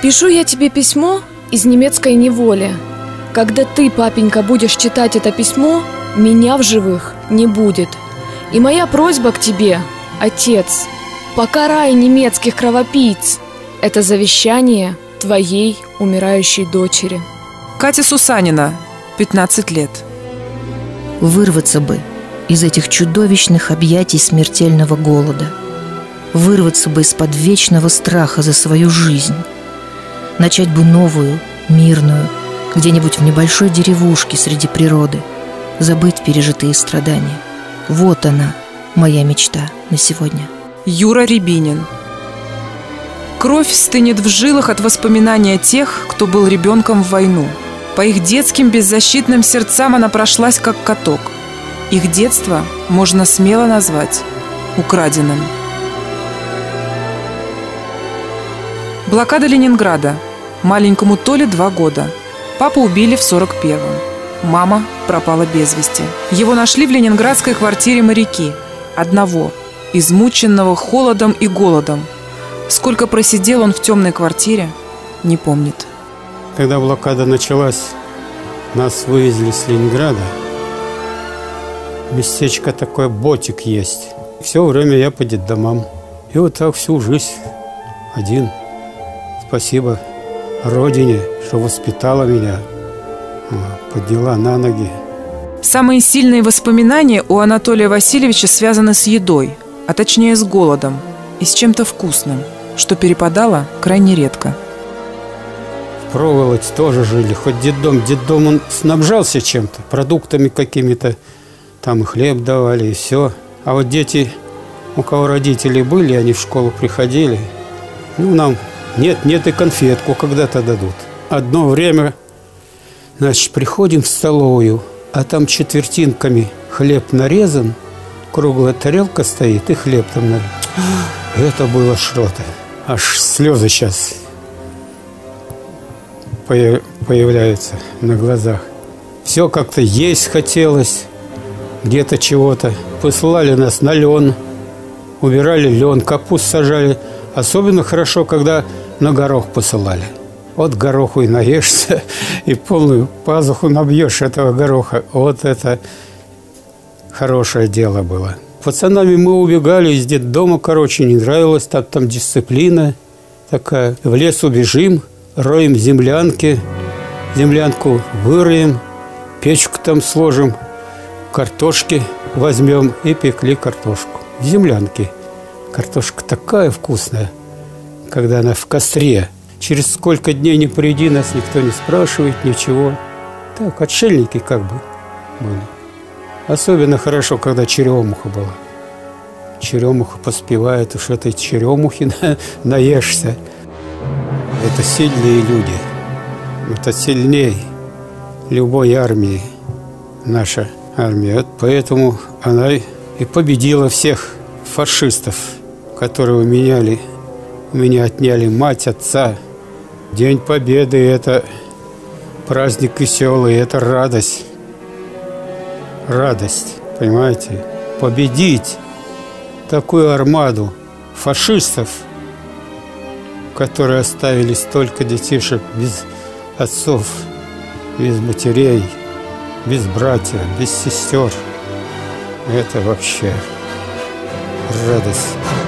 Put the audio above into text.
Пишу я тебе письмо из немецкой неволи. Когда ты, папенька, будешь читать это письмо, меня в живых не будет. И моя просьба к тебе, отец, покарай немецких кровопийц. Это завещание твоей умирающей дочери. Катя Сусанина, 15 лет. Вырваться бы из этих чудовищных объятий смертельного голода. Вырваться бы из-под вечного страха за свою жизнь. Начать бы новую, мирную, где-нибудь в небольшой деревушке среди природы. Забыть пережитые страдания. Вот она, моя мечта на сегодня. Юра Рябинин. Кровь стынет в жилах от воспоминания тех, кто был ребенком в войну. По их детским беззащитным сердцам она прошлась, как каток. Их детство можно смело назвать украденным. Блокада Ленинграда. Маленькому Толе 2 года. Папу убили в 41-м. Мама пропала без вести. Его нашли в ленинградской квартире моряки. Одного, измученного холодом и голодом. Сколько просидел он в темной квартире, не помнит. Когда блокада началась, нас вывезли с Ленинграда. Местечко такое, Ботик есть. Все время я по детдомам. И вот так всю жизнь один. Спасибо Родине, что воспитала меня, подняла на ноги. Самые сильные воспоминания у Анатолия Васильевича связаны с едой, а точнее с голодом и с чем-то вкусным, что перепадало крайне редко. В проволочь тоже жили, хоть детдом он снабжался чем-то, продуктами какими-то, там и хлеб давали, и все. А вот дети, у кого родители были, они в школу приходили, нам нет, и конфетку когда-то дадут. Одно время, значит, приходим в столовую, а там четвертинками хлеб нарезан, круглая тарелка стоит, и хлеб там нарезан. Это было что-то. Аж слезы сейчас появляются на глазах. Все как-то есть хотелось, где-то чего-то. Посылали нас на лен, убирали лен, капусту сажали. Особенно хорошо, когда на горох посылали. Вот гороху и наешься, и полную пазуху набьешь этого гороха. Вот это хорошее дело было. Пацанами мы убегали из детдома, не нравилось, там дисциплина такая. В лес убежим, роем землянки, землянку выроем, печку там сложим, картошки возьмем и пекли картошку в землянке. Картошка такая вкусная, когда она в костре. Через сколько дней не приди, нас никто не спрашивает, ничего. Так, отшельники как бы были. Особенно хорошо, когда черемуха была. Черемуха поспевает, уж этой черемухи наешься. Это сильные люди. Это сильней любой армии, наша армия. Вот поэтому она и победила всех фашистов, которые у меня отняли мать, отца. День Победы – это праздник веселый, это радость. Радость, понимаете? Победить такую армаду фашистов, которые оставили столько детишек без отцов, без матерей, без братьев, без сестер. Это вообще радость.